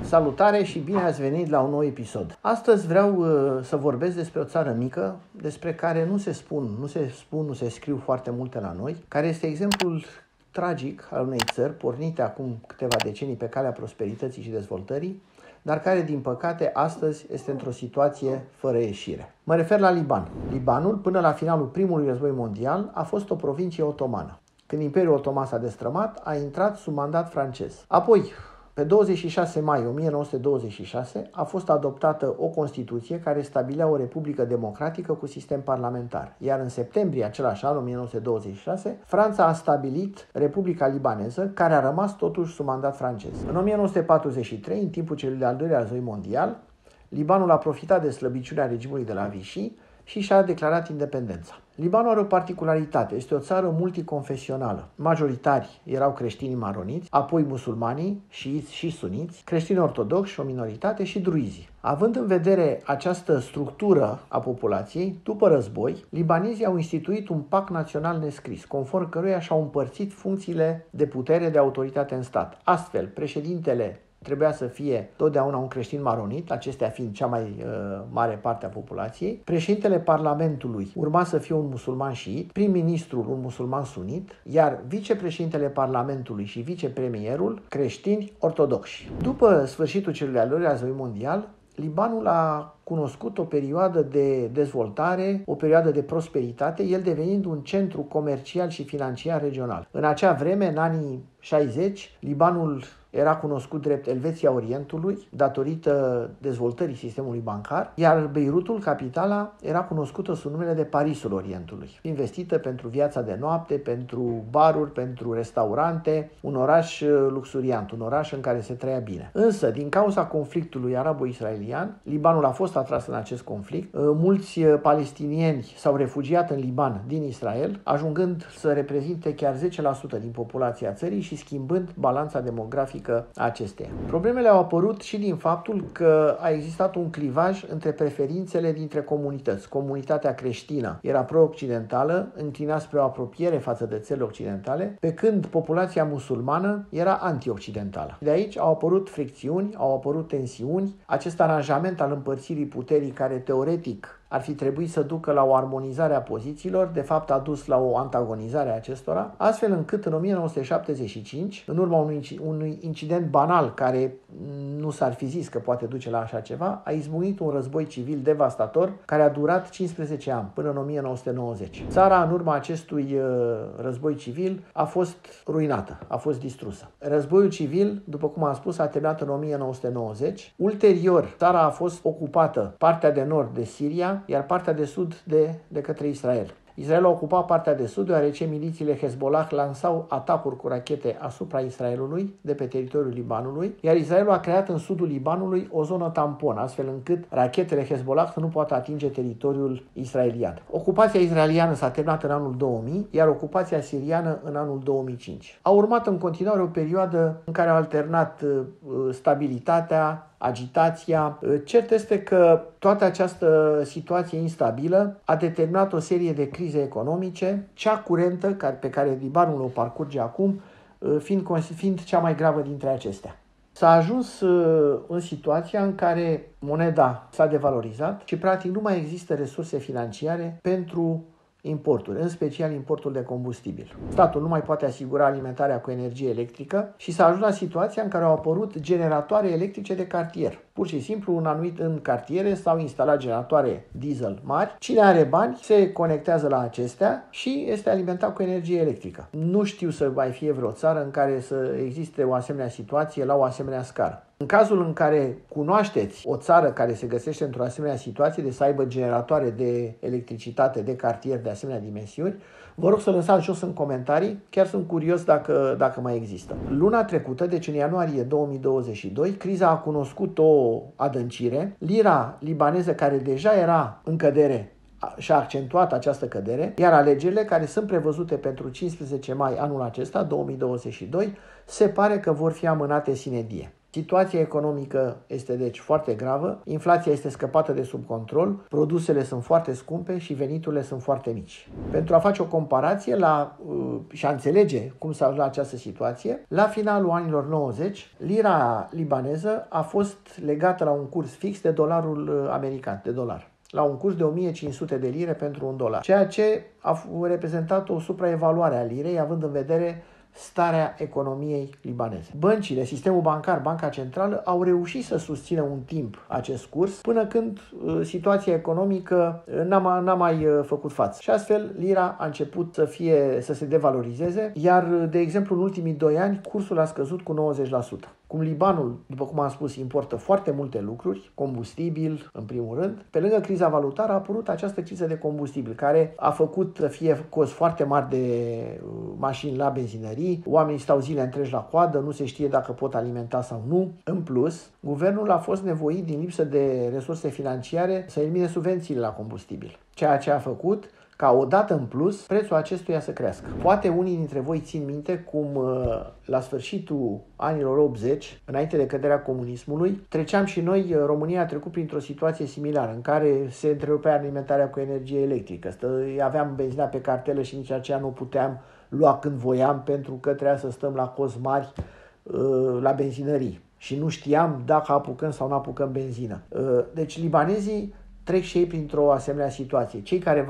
Salutare și bine ați venit la un nou episod. Astăzi vreau să vorbesc despre o țară mică, despre care nu se scriu foarte multe la noi, care este exemplul tragic al unei țări pornite acum câteva decenii pe calea prosperității și dezvoltării, dar care, din păcate, astăzi este într-o situație fără ieșire. Mă refer la Liban. Libanul, până la finalul primului război mondial, a fost o provincie otomană. Când Imperiul Otoman s-a destrămat, a intrat sub mandat francez. Apoi, pe 26 mai 1926 a fost adoptată o Constituție care stabilea o republică democratică cu sistem parlamentar. Iar în septembrie același an, 1926, Franța a stabilit Republica Libaneză, care a rămas totuși sub mandat francez. În 1943, în timpul celui de-al doilea război mondial, Libanul a profitat de slăbiciunea regimului de la Vichy și și-a declarat independența. Libanul are o particularitate, este o țară multiconfesională. Majoritari erau creștinii maroniți, apoi musulmanii, șiiți și suniți, creștini ortodoxi, o minoritate și druizii. Având în vedere această structură a populației, după război, libanezii au instituit un pact național nescris, conform căruia și-au împărțit funcțiile de putere de autoritate în stat. Astfel, președintele trebuia să fie totdeauna un creștin maronit, acestea fiind cea mai mare parte a populației. Președintele Parlamentului urma să fie un musulman șiit, prim-ministrul un musulman sunit, iar vicepreședintele Parlamentului și vicepremierul creștini ortodoxi. După sfârșitul celui de-al doilea război mondial, Libanul a cunoscut o perioadă de dezvoltare, o perioadă de prosperitate, el devenind un centru comercial și financiar regional. În acea vreme, în anii 60, Libanul era cunoscut drept Elveția Orientului, datorită dezvoltării sistemului bancar, iar Beirutul, capitala, era cunoscută sub numele de Parisul Orientului, investită pentru viața de noapte, pentru baruri, pentru restaurante, un oraș luxuriant, un oraș în care se trăia bine. Însă, din cauza conflictului arabo-israelian, Libanul a fost atras în acest conflict. Mulți palestinieni s-au refugiat în Liban din Israel, ajungând să reprezinte chiar 10% din populația țării și schimbând balanța demografică a acesteia. Problemele au apărut și din faptul că a existat un clivaj între preferințele dintre comunități. Comunitatea creștină era pro-occidentală, înclina spre o apropiere față de țările occidentale, pe când populația musulmană era anti-occidentală. De aici au apărut fricțiuni, au apărut tensiuni. Acest aranjament al împărțirii puterii, care teoretic ar fi trebuit să ducă la o armonizare a pozițiilor, de fapt a dus la o antagonizare a acestora, astfel încât în 1975, în urma unui incident banal care nu s-ar fi zis că poate duce la așa ceva, a izbucnit un război civil devastator care a durat 15 ani, până în 1990. Țara, în urma acestui război civil, a fost ruinată, a fost distrusă. Războiul civil, după cum am spus, a terminat în 1990. Ulterior, țara a fost ocupată, partea de nord de Siria, iar partea de sud de către Israel. Israel a ocupat partea de sud, deoarece milițiile Hezbollah lansau atacuri cu rachete asupra Israelului, de pe teritoriul Libanului, iar Israelul a creat în sudul Libanului o zonă tampon, astfel încât rachetele Hezbollah să nu poată atinge teritoriul israelian. Ocupația israeliană s-a terminat în anul 2000, iar ocupația siriană în anul 2005. A urmat în continuare o perioadă în care au alternat stabilitatea, agitația. Cert este că toată această situație instabilă a determinat o serie de crize economice, cea curentă pe care Libanul o parcurge acum, fiind cea mai gravă dintre acestea. S-a ajuns în situația în care moneda s-a devalorizat și practic nu mai există resurse financiare pentru importuri, în special importul de combustibil. Statul nu mai poate asigura alimentarea cu energie electrică și s-a ajuns la situația în care au apărut generatoare electrice de cartier. Pur și simplu, în cartiere s-au instalat generatoare diesel mari. Cine are bani se conectează la acestea și este alimentat cu energie electrică. Nu știu să mai fie vreo țară în care să existe o asemenea situație la o asemenea scară. În cazul în care cunoașteți o țară care se găsește într-o asemenea situație de să aibă generatoare de electricitate de cartier de asemenea dimensiuni, vă rog să lăsați jos în comentarii, chiar sunt curios dacă mai există. Luna trecută, deci în ianuarie 2022, criza a cunoscut o adâncire. Lira libaneză, care deja era în cădere, și-a accentuat această cădere, iar alegerile care sunt prevăzute pentru 15 mai anul acesta, 2022, se pare că vor fi amânate sine die. Situația economică este deci foarte gravă, inflația este scăpată de sub control, produsele sunt foarte scumpe și veniturile sunt foarte mici. Pentru a face o comparație și a înțelege cum s-a ajuns la această situație, la finalul anilor 90, lira libaneză a fost legată la un curs fix de dolarul american, de dolar, la un curs de 1500 de lire pentru un dolar, ceea ce a reprezentat o supraevaluare a lirei, având în vedere starea economiei libaneze. Băncile, sistemul bancar, Banca Centrală au reușit să susțină un timp acest curs până când situația economică n-a mai făcut față. Și astfel lira a început să se devalorizeze, iar, de exemplu, în ultimii 2 ani cursul a scăzut cu 90%. Cum Libanul, după cum am spus, importă foarte multe lucruri, combustibil în primul rând, pe lângă criza valutară a apărut această criză de combustibil, care a făcut să fie cozi foarte mari de mașini la benzinării, oamenii stau zile întregi la coadă, nu se știe dacă pot alimenta sau nu. În plus, guvernul a fost nevoit, din lipsă de resurse financiare, să elimine subvențiile la combustibil, ceea ce a făcut ca odată în plus prețul acestuia să crească. Poate unii dintre voi țin minte cum la sfârșitul anilor 80, înainte de căderea comunismului, treceam și noi, România a trecut printr-o situație similară, în care se întrerupea alimentarea cu energie electrică. Aveam benzina pe cartelă și nici aceea nu puteam lua când voiam, pentru că trebuia să stăm la cozi mari la benzinării și nu știam dacă apucăm sau nu apucăm benzină. Deci libanezii trec și ei printr-o asemenea situație. Cei care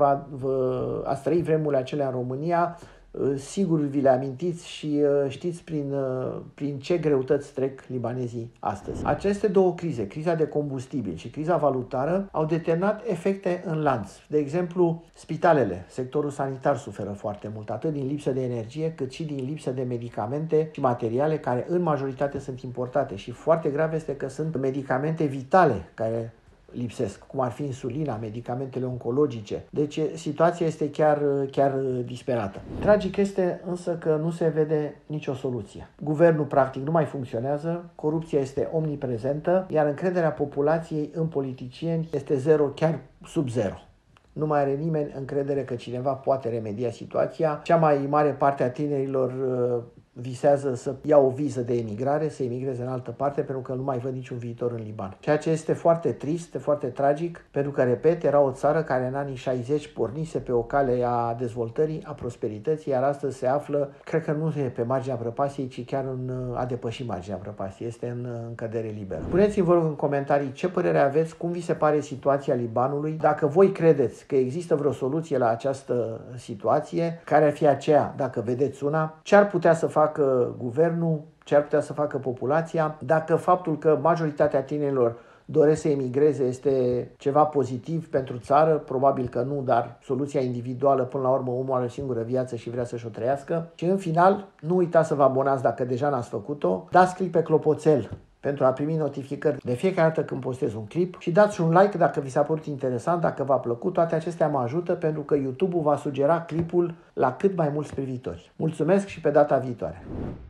ați trăit vremurile acelea în România, sigur vi le amintiți și știți prin ce greutăți trec libanezii astăzi. Aceste două crize, criza de combustibil și criza valutară, au determinat efecte în lanț. De exemplu, spitalele, sectorul sanitar suferă foarte mult, atât din lipsă de energie, cât și din lipsă de medicamente și materiale care în majoritate sunt importate. Și foarte grav este că sunt medicamente vitale care lipsesc, cum ar fi insulina, medicamentele oncologice. Deci situația este chiar disperată. Tragic este însă că nu se vede nicio soluție. Guvernul practic nu mai funcționează, corupția este omniprezentă, iar încrederea populației în politicieni este zero, chiar sub zero. Nu mai are nimeni încredere că cineva poate remedia situația. Cea mai mare parte a tinerilor visează să ia o viză de emigrare, să emigreze în altă parte, pentru că nu mai văd niciun viitor în Liban. Ceea ce este foarte trist, foarte tragic, pentru că, repet, era o țară care în anii 60 pornise pe o cale a dezvoltării, a prosperității, iar astăzi se află, cred că nu e pe marginea prăpastiei, ci chiar a depășit marginea prăpastiei, este în cădere liberă. Puneți-mi, vă rog, în comentarii ce părere aveți, cum vi se pare situația Libanului, dacă voi credeți că există vreo soluție la această situație, care ar fi aceea, dacă vedeți una, ce ar putea să facă guvernul, ce ar putea să facă populația, dacă faptul că majoritatea tinerilor doresc să emigreze este ceva pozitiv pentru țară, probabil că nu, dar soluția individuală, până la urmă omul are o singură viață și vrea să-și o trăiască. Și în final, nu uitați să vă abonați dacă deja n-ați făcut-o, dați click pe clopoțel pentru a primi notificări de fiecare dată când postez un clip și dați un like dacă vi s-a părut interesant, dacă v-a plăcut. Toate acestea mă ajută pentru că YouTube-ul va sugera clipul la cât mai mulți privitori. Mulțumesc și pe data viitoare!